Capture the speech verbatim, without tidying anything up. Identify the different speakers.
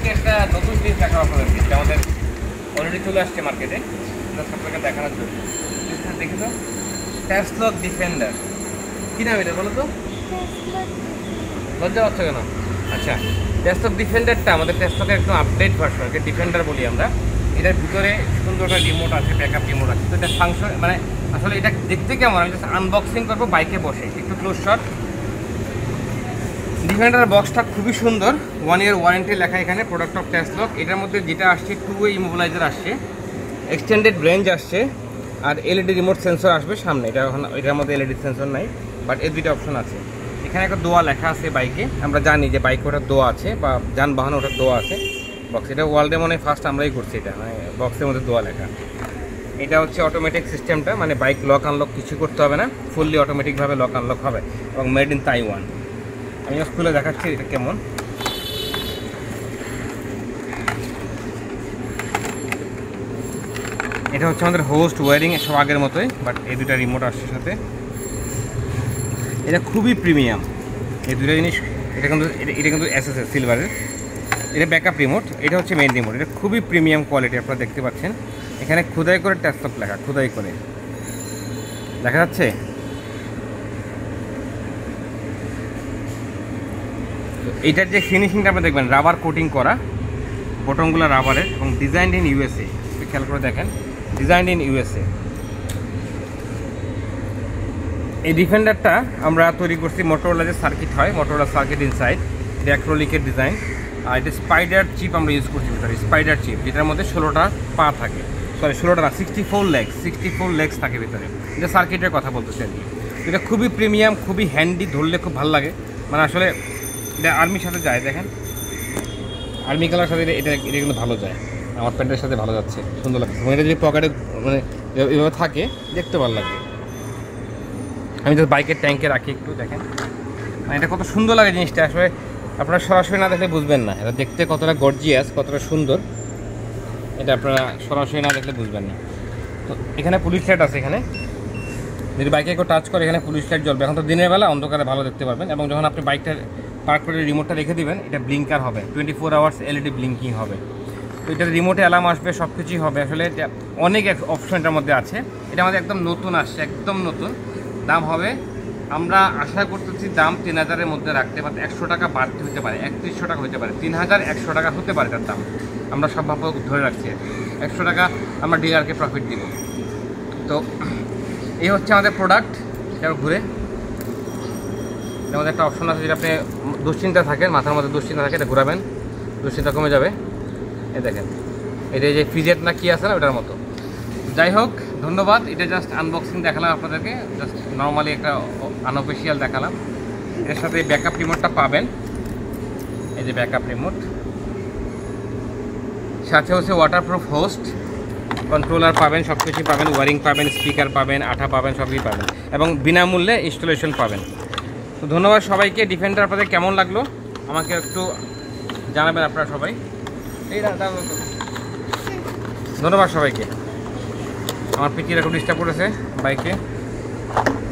Speaker 1: আজকে একটা নতুন জিনিস দেখাবো আপনাদেরকে, যেটা আমাদের অলরেডি চলে আসছে মার্কেটে, আপনাকে দেখানোর জন্য। দেখে তো ট্যাসলক ডিফেন্ডার, কী নাম এটা বলো তো? লজ্জা পাচ্ছ কেন? আচ্ছা, ট্যাসলক ডিফেন্ডারটা আমাদের ট্যাসলকের একদম আপডেট ভার্সন, একে ডিফেন্ডার বলি আমরা। এটার ভিতরে সুন্দর একটা রিমোট আছে, ব্যাকআপ রিমোট আছে। তো এটা ফাংশন মানে আসলে এটা দেখতে কেমন, আমি জাস্ট আনবক্সিং করবো বাইকে বসে। একটু ক্লোজ শট। ডিফেন্ডার বক্সটা খুবই সুন্দর, ওয়ান ইয়ার ওয়ারেন্টি লেখা এখানে, প্রোডাক্ট অফ ট্যাসলক। এটার মধ্যে যেটা আসছে টু ওয়ে ইমোবিলাইজার আসছে, এক্সটেন্ডেড রেঞ্জ আসছে, আর এলইডি রিমোট সেন্সর আসবে সামনে। এটা এখন এটার মধ্যে এলইডি সেন্সর নাই, বাট এর দুইটা অপশন আছে। এখানে একটা দোয়া লেখা আছে বাইকে, আমরা জানি যে বাইকে ওটার দোয়া আছে বা যানবাহনে ওটার দোয়া আছে বক্স। এটা ওয়ার্ল্ডে মনে হয় ফার্স্ট আমরাই করছি এটা, মানে বক্সের মধ্যে দোয়া লেখা। এটা হচ্ছে অটোমেটিক সিস্টেমটা, মানে বাইক লক আনলক কিছু করতে হবে না, ফুললি অটোমেটিকভাবে লক আনলক হবে এবং মেড ইন তাইওয়ান। আমি খুলে দেখাচ্ছি এটা কেমন। এটা হচ্ছে আমাদের হোস্ট ওয়ারিং, সব আগের মতোই, বাট এই দুটা রিমোট আসছে সাথে। এটা খুবই প্রিমিয়াম এই দুটো জিনিস। এটা কিন্তু এটা কিন্তু এসএসএস সিলভারের। এটা ব্যাকআপ রিমোট, এটা হচ্ছে মেইন রিমোট। এটা খুবই প্রিমিয়াম কোয়ালিটি, আপনারা দেখতে পাচ্ছেন। এখানে খোদাই করে ট্যাসলক লেখা, খোদাই করে দেখা যাচ্ছে। এইটার যে ফিনিশিংটা আপনি দেখবেন, রাবার কোটিং করা, বটনগুলো রাবারের, এবং ডিজাইন ইন ইউএসএ। খেয়াল করে দেখেন, ডিজাইন ইন ইউএসএ। এই ডিফেন্ডারটা আমরা তৈরি করছি মোটরোলা যে সার্কিট হয়, মোটরোলা সার্কিট ইনসাইড, এটা অ্যাক্রিলিকের ডিজাইন। আর এটা স্পাইডার চিপ আমরা ইউজ করছি ভিতরে, স্পাইডার চিপ, যেটার মধ্যে ষোলোটা পা থাকে, সরি ষোলোটা না, sixty four legs sixty four legs থাকে ভিতরে। এটা সার্কিটের কথা বলতেছি আর কি। এটা খুবই প্রিমিয়াম, খুবই হ্যান্ডি, ধরলে খুব ভালো লাগে। মানে আসলে এটা আর্মির সাথে যায়, দেখেন আর্মি কালার সাথে এটা এটা কিন্তু ভালো যায়, আমার প্যান্টের সাথে ভালো যাচ্ছে, সুন্দর লাগছে। এটা যদি পকেটে মানে এভাবে থাকে দেখতে ভালো লাগবে। আমি তো বাইকের ট্যাঙ্কে রাখি একটু, দেখেন মানে এটা কত সুন্দর লাগে জিনিসটা। আসলে আপনারা সরাসরি না দেখলে বুঝবেন না এটা দেখতে কতটা গর্জিয়াস, কতটা সুন্দর, এটা আপনারা সরাসরি না দেখলে বুঝবেন না। তো এখানে পুলিশ লাইট আছে, এখানে যদি বাইকে কেউ টাচ করে এখানে পুলিশ লাইট জ্বলবে। এখন তো দিনের বেলা অন্ধকারে ভালো দেখতে পারবেন, এবং যখন আপনি বাইকটা পার্ক করে রিমোটটা রেখে দিবেন, এটা ব্লিঙ্কার হবে, twenty four hours LED blinking হবে। তো এটার রিমোটে অ্যালার্ম আসবে, সব কিছুই হবে। আসলে এটা অনেক অপশন এটার মধ্যে আছে। এটা আমাদের একদম নতুন আসছে, একদম নতুন। দাম হবে, আমরা আশা করতেছি দাম তিন হাজারের মধ্যে রাখতে পারে, একশো টাকা বাড়তে হতে পারে, একত্রিশশো টাকা হতে পারে, তিন হাজার একশো টাকা হতে পারে তার দাম। আমরা সম্ভাব্য ধরে রাখছি, একশো টাকা আমরা ডিলারকে প্রফিট দিব। তো এই হচ্ছে আমাদের প্রোডাক্ট। এটা ঘুরে আমাদের একটা অপশন আছে, যেটা আপনি দুশ্চিন্তা থাকেন, মাথার মধ্যে দুশ্চিন্তা থাকে, এটা ঘোরাবেন, দুশ্চিন্তা কমে যাবে। এই দেখেন, এটা যে ফিজেট না কি আছে না, ওটার মতো। যাই হোক, ধন্যবাদ। এটা জাস্ট আনবক্সিং দেখালাম আপনাদেরকে, জাস্ট নর্মালি একটা আনঅফিসিয়াল দেখালাম। এর সাথে ব্যাকআপ রিমোটটা পাবেন, এই যে ব্যাকআপ রিমোট, সাথে হচ্ছে ওয়াটারপ্রুফ হোস্ট, কন্ট্রোলার পাবেন, সব কিছুই পাবেন, ওয়ারিং পাবেন, স্পিকার পাবেন, আঠা পাবেন, সবই পাবেন, এবং বিনামূল্যে ইনস্টলেশন পাবেন। তো ধন্যবাদ সবাইকে। ডিফেন্ডার আপনাদের কেমন লাগলো আমাকে একটু জানাবেন আপনারা সবাই। এই ধন্যবাদ সবাইকে। আমার পিটির একটু ডিস্টার্ব করেছে বাইকে।